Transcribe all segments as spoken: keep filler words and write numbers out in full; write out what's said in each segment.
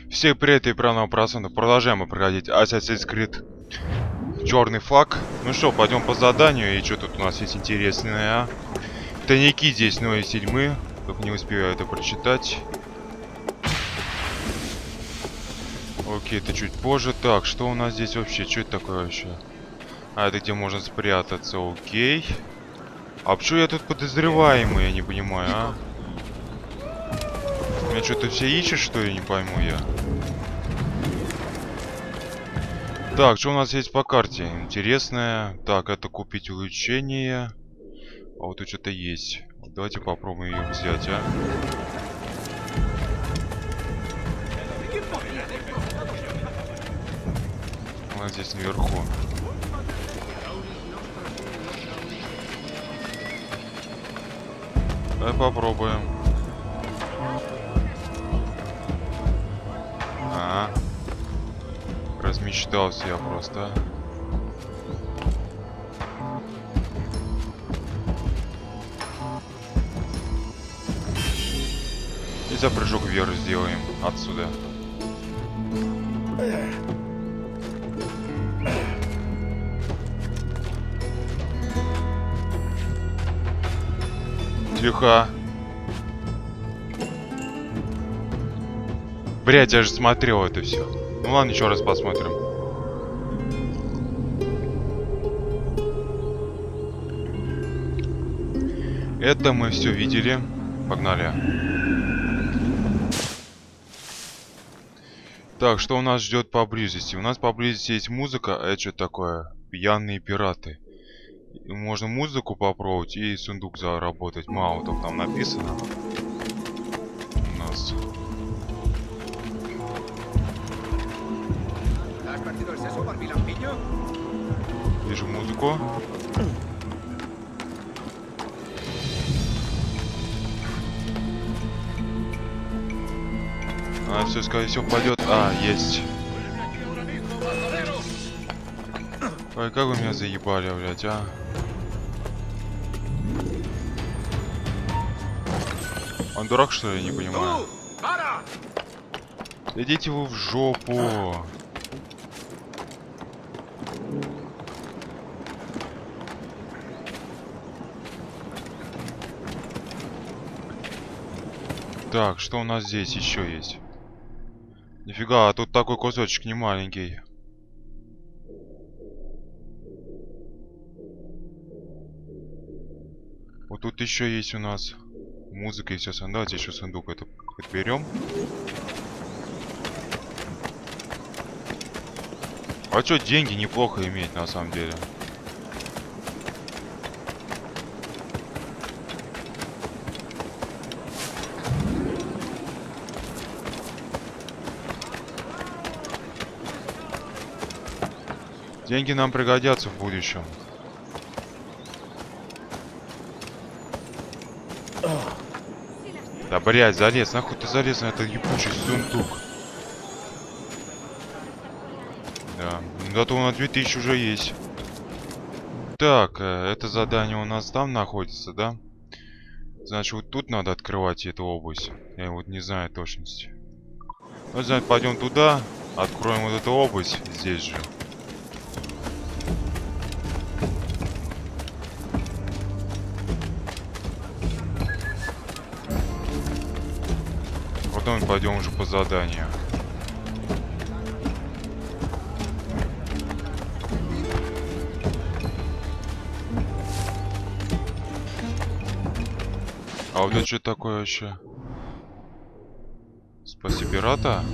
Все привет и правильного просмотра. Продолжаем мы проходить Assassin's Creed Черный флаг. Ну что, пойдем по заданию. И что тут у нас есть интересное, а? Тайники здесь, ну и седьмые. Только не успеваю это прочитать. Окей, это чуть позже. Так, что у нас здесь вообще? Что это такое вообще? А, это где можно спрятаться. Окей. А почему я тут подозреваемый? Я не понимаю, а? Меня что-то все ищут, что ли? Не пойму я. Так, что у нас есть по карте? Интересное. Так, это купить улучшение. А вот тут что-то есть. Давайте попробуем ее взять, а. Она здесь наверху. Давай попробуем. А, размечтался я просто. И за прыжок вверх сделаем отсюда. Тихо. Блять, я же смотрел это все. Ну ладно, еще раз посмотрим. Это мы все видели. Погнали. Так, что у нас ждет поблизости? У нас поблизости есть музыка. А это что такое? Пьяные пираты. И можно музыку попробовать и сундук заработать. Маутов там написано. У нас. Вижу музыку. А, все, скорее всего, пойдет. А, есть. Ой, как вы меня заебали, блядь, а? Он дурак, что ли, я не понимаю. Идите вы в жопу. Так, что у нас здесь еще есть? Нифига, а тут такой кусочек не маленький. Вот тут еще есть у нас музыка и все. Давайте еще сундук это подберем. А что, деньги неплохо иметь на самом деле. Деньги нам пригодятся в будущем. Да, блядь, залез. Нахуй ты залез на этот ебучий сундук? Да. Зато у нас две тысячи уже есть. Так, это задание у нас там находится, да? Значит, вот тут надо открывать эту область. Я вот не знаю точности. Ну, значит, пойдем туда. Откроем вот эту область здесь же. Потом пойдем уже по заданию. А вот это что такое вообще? Спаси пирата?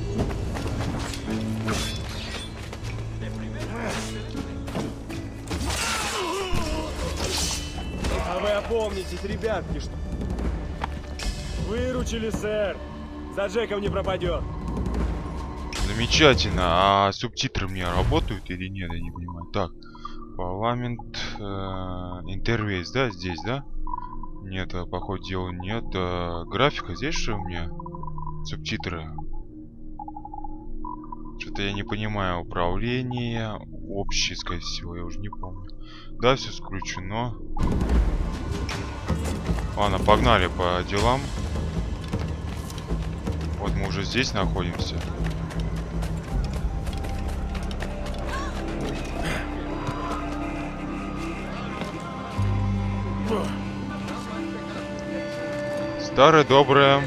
А вы опомнитесь, ребятки, что... Выручили, сэр! За Джеком не пропадет. Замечательно. А субтитры мне работают или нет? Я не понимаю. Так, парламент, э, интервейс, да, здесь, да? Нет, по ходу дела нет. А, графика здесь что у меня? Субтитры. Что-то я не понимаю. Управление, общее, скорее всего, я уже не помню. Да, все включено. Ладно, погнали по делам. Вот мы уже здесь находимся. Старое доброе.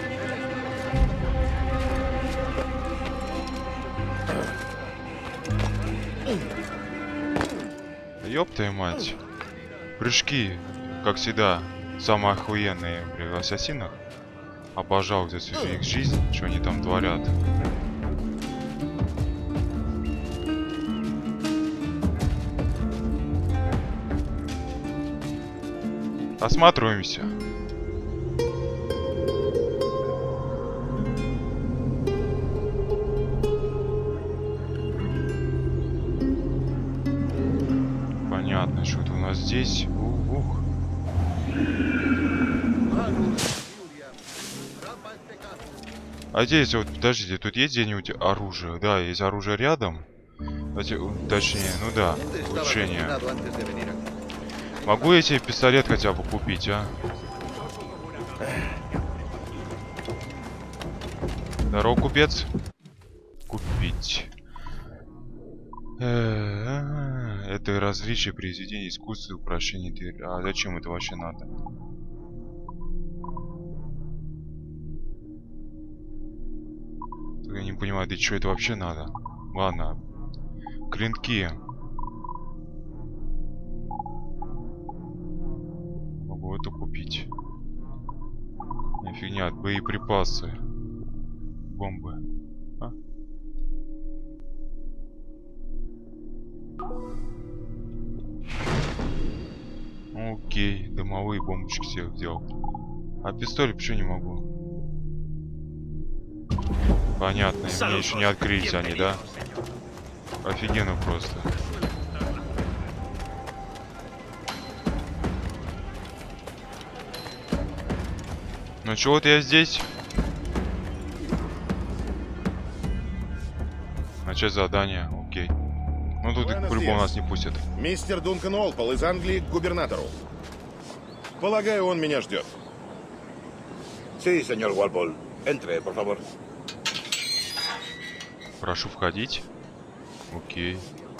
Ёб твою мать. Прыжки, как всегда, самые охуенные при ассасинах. Обожал за всю их жизнь, что они там творят. Осматриваемся. Понятно, что-то у нас здесь. Ух. А здесь вот, подождите, тут есть где-нибудь оружие? Да, есть оружие рядом. Точнее, ну да, улучшение. Могу я себе пистолет хотя бы купить, а? Здорово, купец. Купить. Это различие произведения искусства и упрощение. А зачем это вообще надо? Я не понимаю, да что это вообще надо? Ладно. Клинки. Могу это купить. Не фигня, боеприпасы. Бомбы. А? Окей, дымовые бомбочки себе взял. А пистолет почему не могу? Понятно, мне еще не открылись они, да? Офигенно просто. Ну чё, вот я здесь. Начать задание, окей. Ну тут по-любому нас не пустят. Мистер Дункан Уолпол из Англии к губернатору. Полагаю, он меня ждет. Sí, señor Walpole. Entre, por favor. Прошу входить. Окей.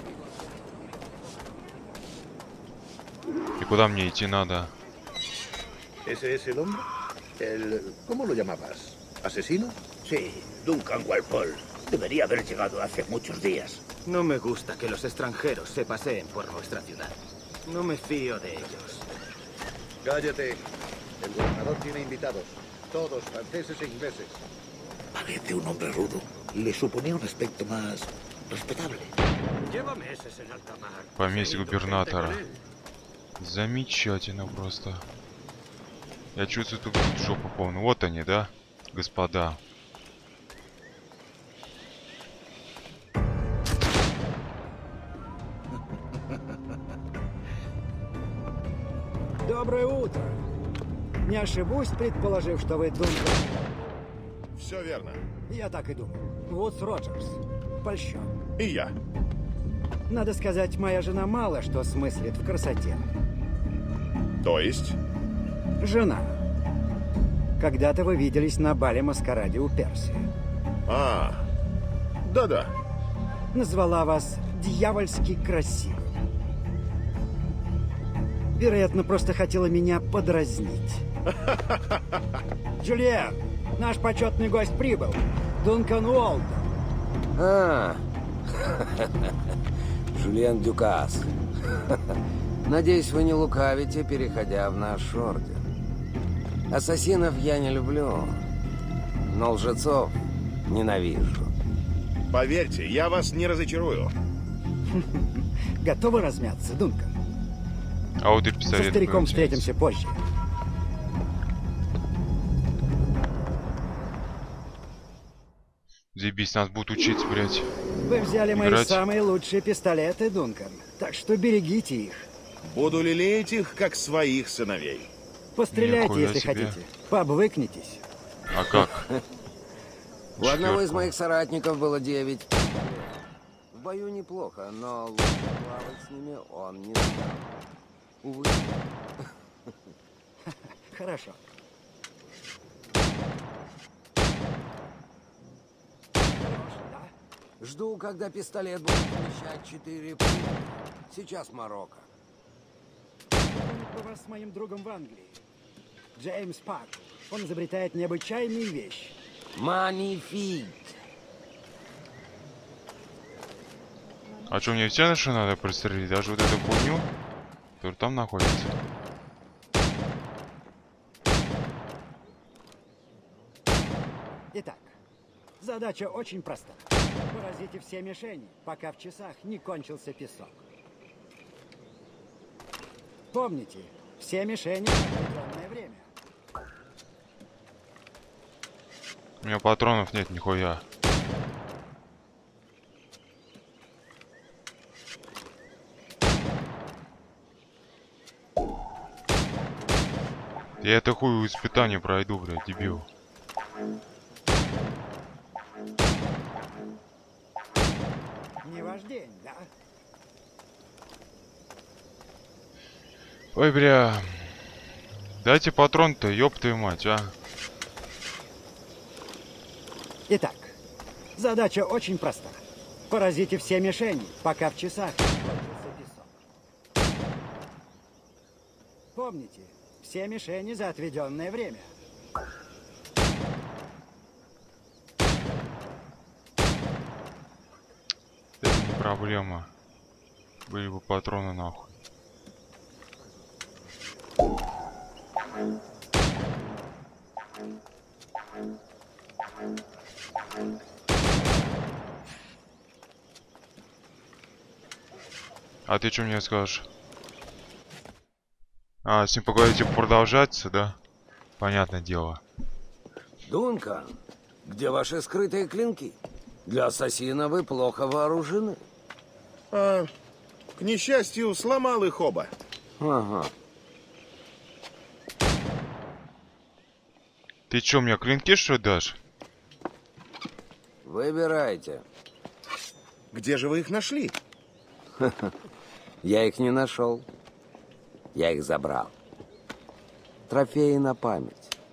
И куда мне идти надо? ¿Ese es el hombre? El... ¿Cómo lo llamabas? ¿Asesino? Sí, Duncan Walpole. Debería haber llegado hace muchos días. No me gusta que los extranjeros se paseen por nuestra ciudad. No me fío de ellos. Cállate. El gobernador tiene invitados. Todos franceses e ingleses. Parece un hombre rudo. Le suponía un aspecto más respetable. Lleva meses en alta mar. Поместье губернатора. Замечательно просто. Я чувствую, тут жопа полная. Вот они, да, господа? Доброе утро. Не ошибусь, предположив, что вы Дункан. Все верно. Я так и думал. Вудс Роджерс. Польщен. И я. Надо сказать, моя жена мало что смыслит в красоте. То есть? Жена. Когда-то вы виделись на бале-маскараде у Перси. А, да-да. Назвала вас дьявольски красивым. Вероятно, просто хотела меня подразнить. Джульен, наш почетный гость прибыл. Дункан Уолпол. А, Жюльен Дюкас. Надеюсь, вы не лукавите, переходя в наш орден. Ассасинов я не люблю, но лжецов ненавижу. Поверьте, я вас не разочарую. Готовы размяться, Дункан? А вот и пистолет. Со стариком встретимся позже. Заебись, нас будут учить, блядь. Вы взяли мои Играть. самые лучшие пистолеты, Дункан. Так что берегите их. Буду лелеять их, как своих сыновей. Постреляйте, Нихуя если себе. хотите. Пообвыкнитесь. А как? У одного из Четвёрку. моих соратников было девять. В бою неплохо, но лучше плавать с ними он не стал. Увы. Хорошо. Жду, когда пистолет будет вмещать четыре пули. Сейчас Марокко. бы вас с моим другом в Англии. Джеймс Пак. Он изобретает необычайные вещи. Манифик. А что, мне все наши надо пристрелить? Даже вот эту хуйню, которая там находится? Итак, задача очень проста. Поразите все мишени, пока в часах не кончился песок. Помните, все мишени в определенное время. У меня патронов нет, нихуя. Я это хуй испытание пройду, блядь, дебил. Не ваш день, да? Ой, бля. Дайте патрон-то, ёб твою мать, а. Итак, задача очень проста. Поразите все мишени, пока в часах не кончился песок. Помните, все мишени за отведенное время. Это не проблема. Были бы патроны нахуй. А ты что мне скажешь? А, с ним поговорите продолжаться, да? Понятное дело. Дункан, где ваши скрытые клинки? Для ассасина вы плохо вооружены. А, к несчастью, сломал их оба. Ага. Ты чё, мне клинки что ли дашь? Выбирайте. Где же вы их нашли? Я их не нашел. Я их забрал. Трофеи на память.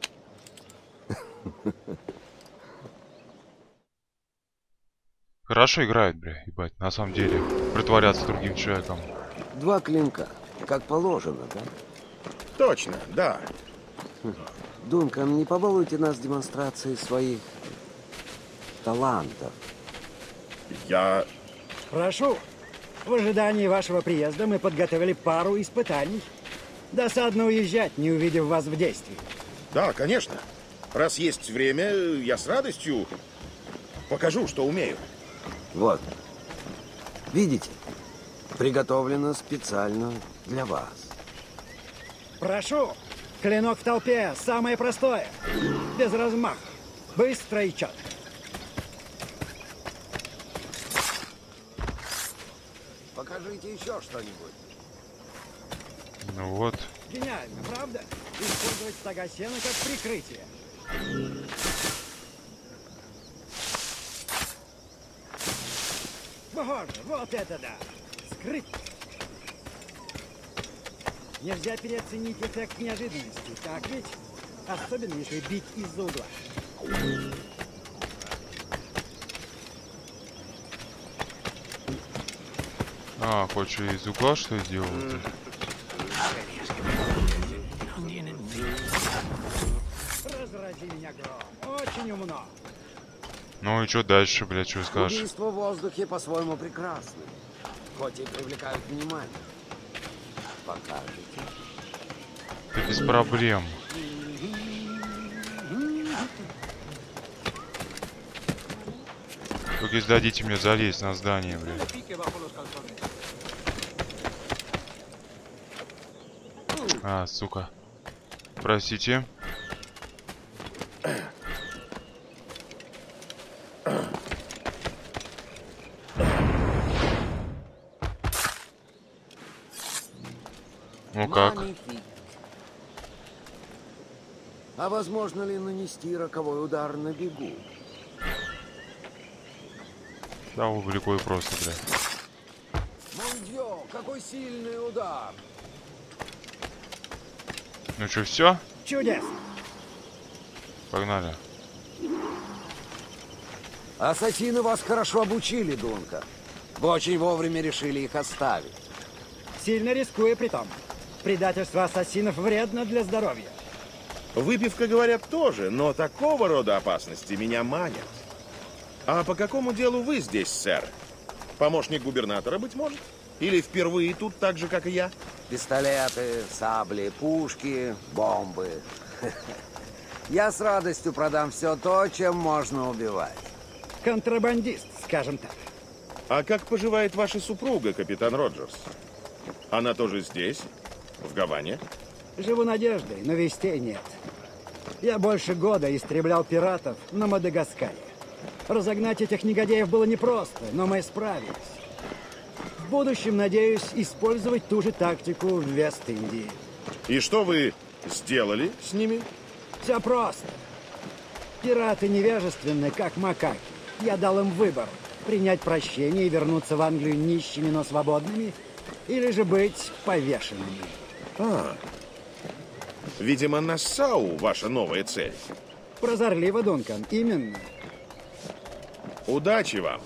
Хорошо играет, бля, ебать, на самом деле. Притворяться другим человеком. Два клинка, как положено, да? Точно, да. Дункан, не побалуйте нас демонстрацией своих талантов. Я... Прошу. В ожидании вашего приезда мы подготовили пару испытаний. Досадно уезжать, не увидев вас в действии. Да, конечно. Раз есть время, я с радостью покажу, что умею. Вот. Видите? Приготовлено специально для вас. Прошу. Клинок в толпе. Самое простое. Без размаха. Быстро и четко. Покажите еще что-нибудь. Ну вот. Гениально, правда? Использовать стога сена как прикрытие. Боже, вот это да! Скрыть! Нельзя переоценить эффект неожиданности, так ведь? Особенно если бить из-за угла. А, хочешь из угла что сделать? Разрази меня гром. Очень умно. Ну и что дальше, блядь, что скажешь? Убийства в воздухе по-своему прекрасны, хоть и привлекают внимание. Покажите. Ты без проблем. Только если дадите мне залезть на здание, блядь. А, сука. Простите. Ну как? Манифик. А возможно ли нанести роковой удар на бегу? Да, легко и просто, блядь. Мондио, какой сильный удар! Ну что, все? Чудесно. Погнали. Ассасины вас хорошо обучили, Дунка. Вы очень вовремя решили их оставить. Сильно рискуя при том. Предательство ассасинов вредно для здоровья. Выпивка, говорят, тоже, но такого рода опасности меня манят. А по какому делу вы здесь, сэр? Помощник губернатора, быть может? Или впервые тут так же, как и я? Пистолеты, сабли, пушки, бомбы. Я с радостью продам все то, чем можно убивать. Контрабандист, скажем так. А как поживает ваша супруга, капитан Роджерс? Она тоже здесь? В Гаване? Живу надеждой, но вестей нет. Я больше года истреблял пиратов на Мадагаскаре. Разогнать этих негодяев было непросто, но мы справились. В будущем, надеюсь, использовать ту же тактику в Вест-Индии. И что вы сделали с ними? Все просто. Пираты невежественны, как макаки. Я дал им выбор. Принять прощение и вернуться в Англию нищими, но свободными, или же быть повешенными. А, видимо, Нассау ваша новая цель. Прозорливо, Дункан, именно. Удачи вам!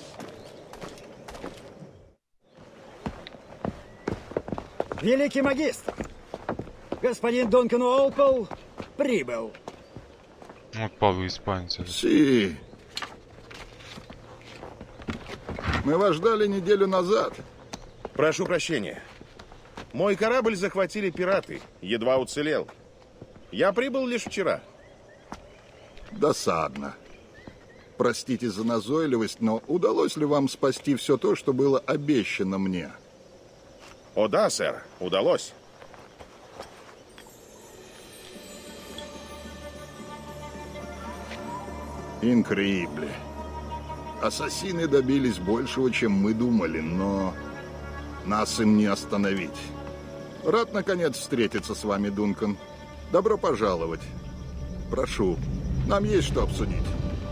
Великий магистр! Господин Дункан Уолпол прибыл. Вот Павел испанец. Си. Мы вас ждали неделю назад. Прошу прощения. Мой корабль захватили пираты. Едва уцелел. Я прибыл лишь вчера. Досадно. Простите за назойливость, но удалось ли вам спасти все то, что было обещано мне? О да, сэр, удалось. Инкреибле. Ассасины добились большего, чем мы думали, но нас им не остановить. Рад, наконец, встретиться с вами, Дункан. Добро пожаловать. Прошу, нам есть что обсудить.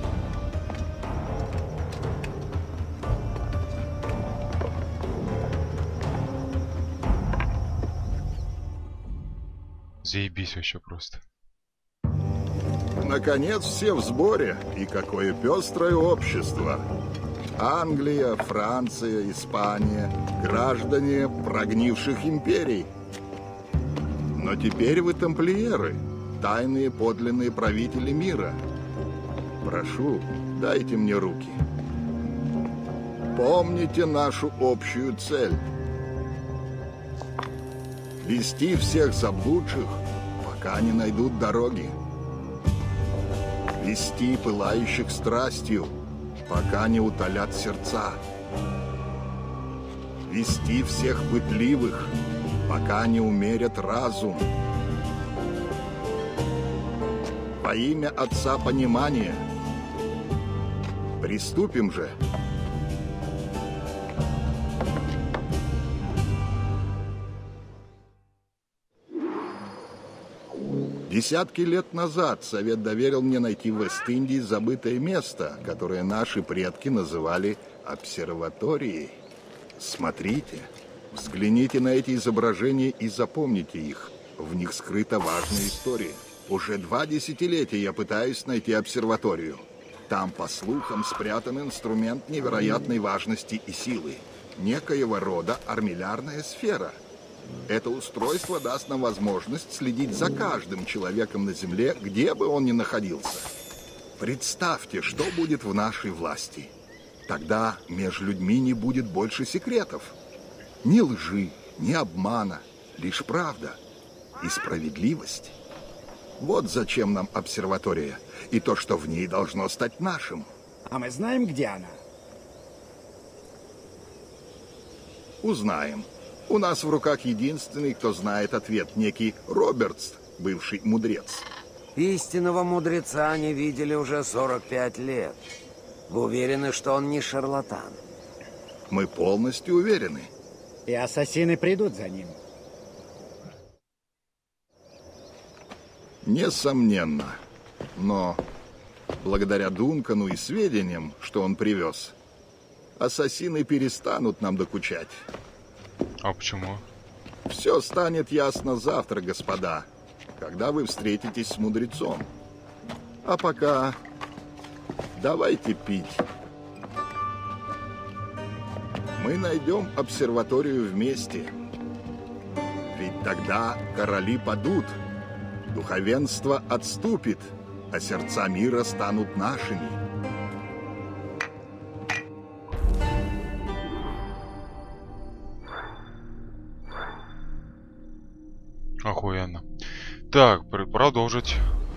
Заебись вообще просто. Наконец, все в сборе, и какое пестрое общество. Англия, Франция, Испания, граждане прогнивших империй. Но теперь вы тамплиеры, тайные подлинные правители мира. Прошу, дайте мне руки. Помните нашу общую цель. Вести всех заблудших, пока не найдут дороги. Вести пылающих страстью, пока не утолят сердца. Вести всех пытливых, пока не умерят разум. Во имя Отца Понимания. Приступим же. Десятки лет назад Совет доверил мне найти в Вест-Индии забытое место, которое наши предки называли обсерваторией. Смотрите, взгляните на эти изображения и запомните их. В них скрыта важная история. Уже два десятилетия я пытаюсь найти обсерваторию. Там, по слухам, спрятан инструмент невероятной важности и силы. Некоего рода армиллярная сфера. Это устройство даст нам возможность следить за каждым человеком на Земле, где бы он ни находился. Представьте, что будет в нашей власти. Тогда между людьми не будет больше секретов. Ни лжи, ни обмана, лишь правда и справедливость. Вот зачем нам обсерватория, и то, что в ней должно стать нашим. А мы знаем, где она? Узнаем. У нас в руках единственный, кто знает ответ, некий Робертс, бывший мудрец. Истинного мудреца не видели уже сорок пять лет. Вы уверены, что он не шарлатан? Мы полностью уверены. И ассасины придут за ним. Несомненно. Но благодаря Дункану и сведениям, что он привез, ассасины перестанут нам докучать. А почему? Все станет ясно завтра, господа, когда вы встретитесь с мудрецом. А пока давайте пить. Мы найдем обсерваторию вместе. Ведь Тогда короли падут, духовенство отступит, а сердца мира станут нашими. Охуенно. Так, пр- продолжить.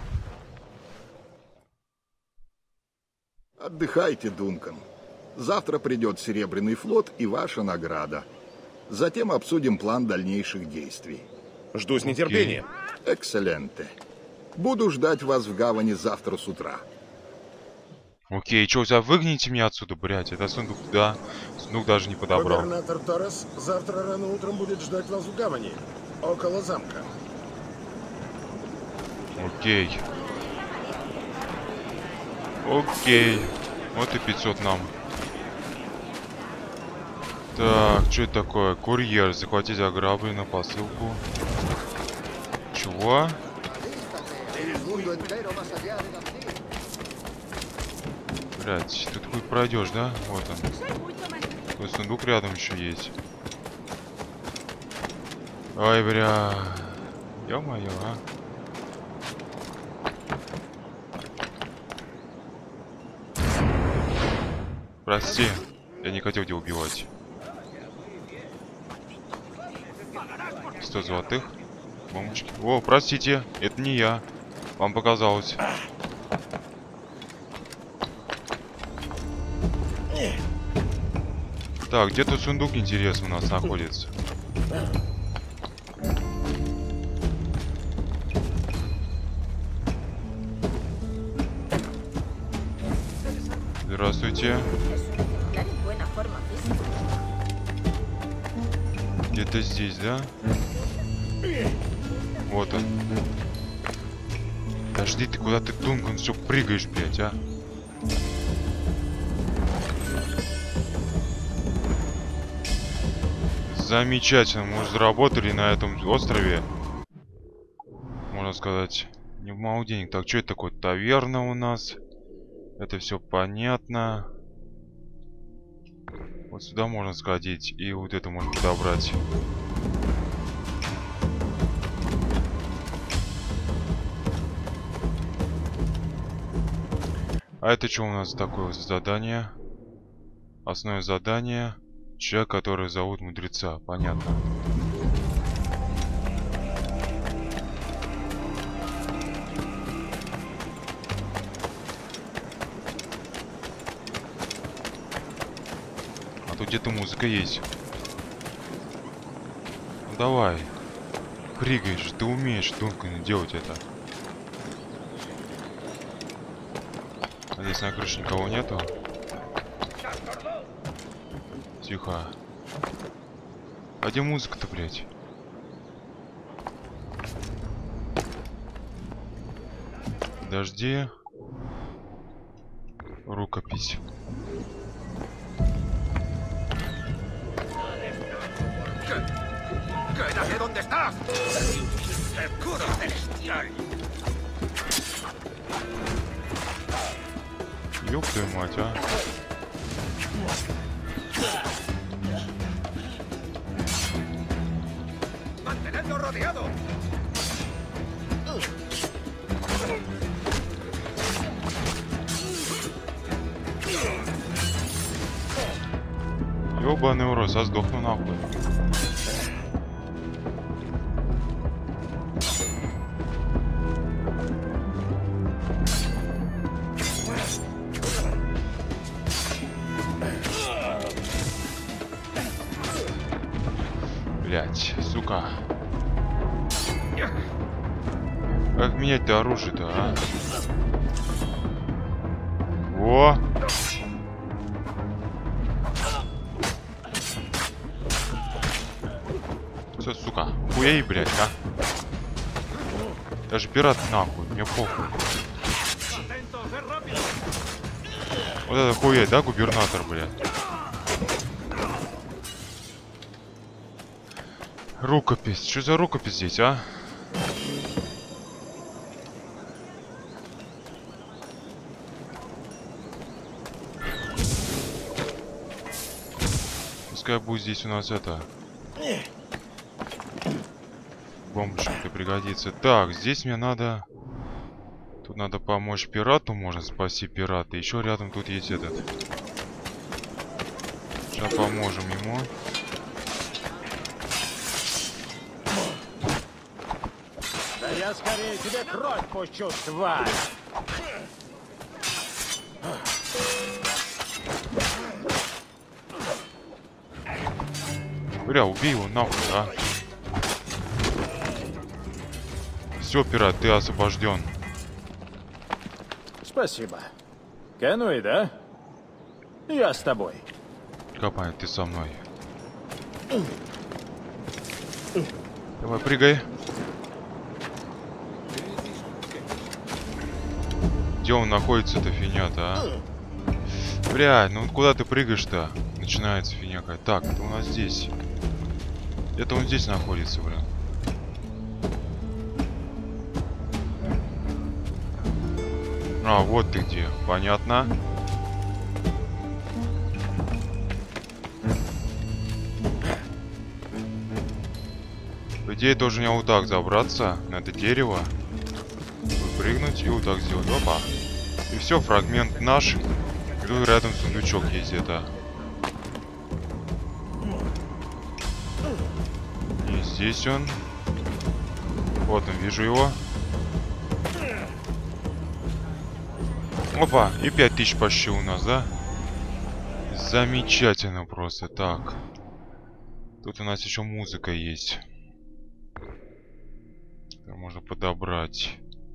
Отдыхайте, Дункан. Завтра придет Серебряный флот и ваша награда. Затем обсудим план дальнейших действий. Жду с нетерпением. Экселленте. Буду ждать вас в гавани завтра с утра. Окей, чё, за выгните меня отсюда, блять. Это сундук, да. Сундук даже не подобрал. Губернатор Торрес завтра рано утром будет ждать вас в гавани, около замка. Окей. Окей. Вот и пятьсот нам. Так, что это такое? Курьер. Захватить ограбленную посылку. Чего? Блять, тут хуй пройдешь, да? Вот он. Тут сундук рядом еще есть. Ой, бля. Ё-моё, а. Прости, я не хотел тебя убивать. сто золотых. Бомбочки. О, простите, это не я. Вам показалось. Так, где тут сундук, интересно, у нас находится? Здравствуйте. Где-то здесь, да? Вот он. Подожди, ты куда ты, Дункан, все прыгаешь, блядь, а? Замечательно, мы уже заработали на этом острове. Можно сказать, не мало денег. Так, что это такое? Таверна у нас. Это все понятно. Вот сюда можно сходить. И вот это можно подобрать. А это что у нас такое вот задание? Основное задание. Человек, который зовут Мудреца. Понятно. А тут где-то музыка есть. Ну давай. Прыгаешь. Ты умеешь, Дункан, делать это. Здесь на крыше никого нету. Тихо. А где музыка-то, блядь? Подожди. Рукопись. Ёб твою мать, а. Ёбаный урод, а сдохну нахуй. Блять, сука. Как менять-то оружие-то, а? Во! Все, сука, хуей, блять, а? Даже пират нахуй, мне похуй. Вот это хуей, да, губернатор, блядь? Рукопись. Что за рукопись здесь, а? Пускай будет здесь у нас это. помощь это пригодится. Так, здесь мне надо... Тут надо помочь пирату, можно спасти пирата. Еще рядом тут есть этот. Сейчас поможем ему. Да я скорее тебе кровь пущу, тварь! Бля, убей его нахуй, а. Все, пират, ты освобожден. Спасибо. Кенуи, да? Я с тобой. Капай, ты со мной. Давай, прыгай. Где он находится-то, фигня-то, а? Блядь, ну куда ты прыгаешь-то? Начинается фигня какая. Так, это у нас здесь. Это он здесь находится, блин. А, вот ты где. Понятно. По идее, должен я вот так забраться на это дерево. Выпрыгнуть и вот так сделать. Опа. И все, фрагмент наш. И тут рядом сундучок есть где-то. И здесь он. Вот он, вижу его. Опа, и пять тысяч почти у нас, да? Замечательно просто. Так. Тут у нас еще музыка есть. Это можно подобрать.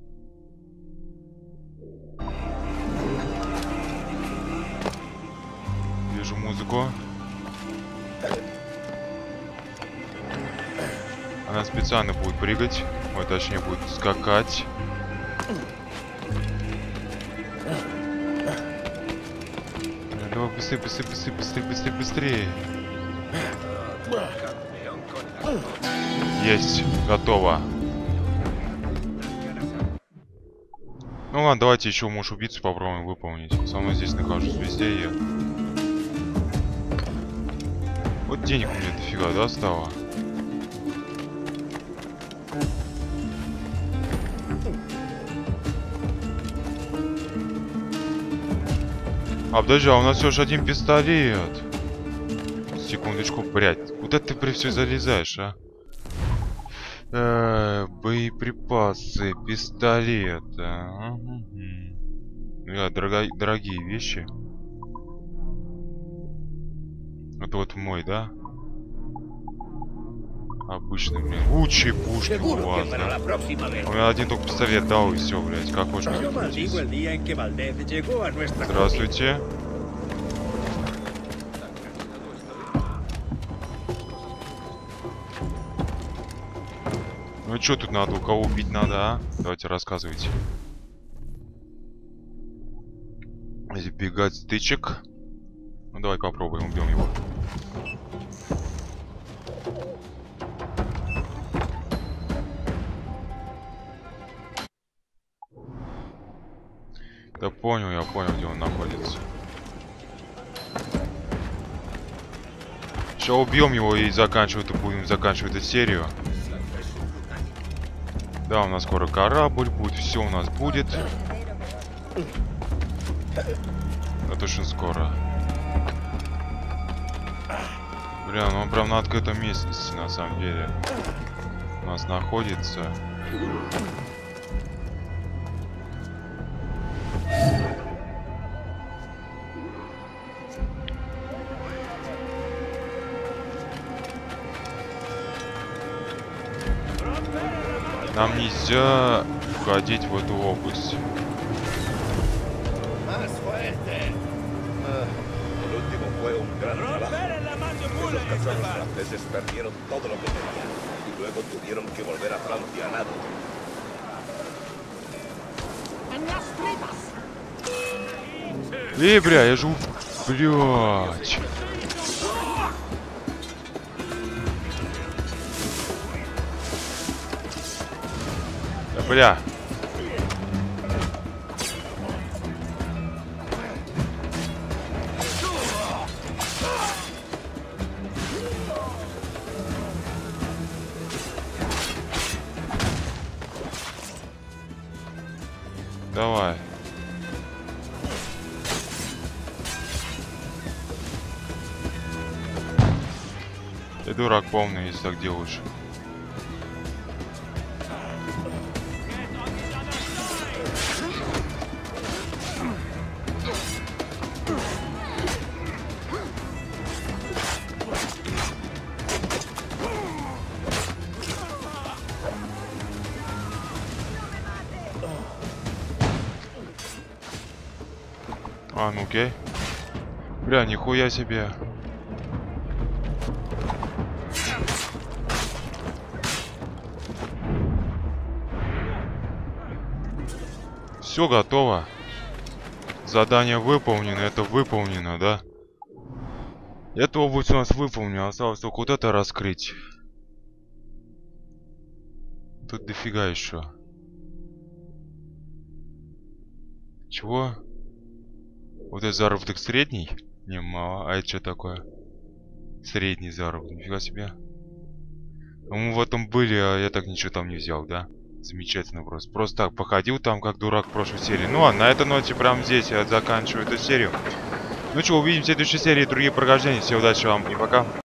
Вижу музыку. Она специально будет прыгать. Ой, точнее будет скакать. Давай быстрее, быстрее, быстрее, быстрее, быстрее, быстрее. Есть, готово. Ну ладно, давайте еще муж убийцу попробуем выполнить. Со мной здесь нахожусь везде я. Вот денег у меня дофига, да, стало? А подожди, а у нас все же один пистолет. Секундочку, блядь. Куда ты при все залезаешь, а? Э, боеприпасы, пистолет. Ага. Да, дорого, дорогие вещи. Это вот мой, да? Обычный, блин. Лучшие пушки у вас, да? У меня один только пистолет дал и все, блядь. Как хочешь. Здравствуйте. Ну что тут надо? У кого убить надо, а? Давайте рассказывайте. Избегать стычек. Ну давай попробуем, убьем его. Да понял, я понял, где он находится. Сейчас убьем его и заканчивать, и будем заканчивать эту серию. Да, у нас скоро корабль будет, все у нас будет. Это очень скоро. Бля, ну он прям на открытом местности, на самом деле. У нас находится. Нам нельзя входить в эту область. Эй, бля, я же... Блядь. Да, бля. Давай. Ты дурак полный, если так делаешь. А, ну окей. Бля, нихуя себе. Все готово. Задание выполнено, это выполнено, да? Эта область у нас выполнена, осталось только вот это раскрыть. Тут дофига еще. Чего? Вот это заработок средний? Не, мало. А это что такое? Средний заработок, нифига себе. А мы в этом были, а я так ничего там не взял, да? Замечательно просто. Просто так походил там, как дурак в прошлой серии. Ну а на этой ноте прямо здесь я заканчиваю эту серию. Ну что, увидимся в следующей серии, другие прохождения. Всем удачи вам и пока.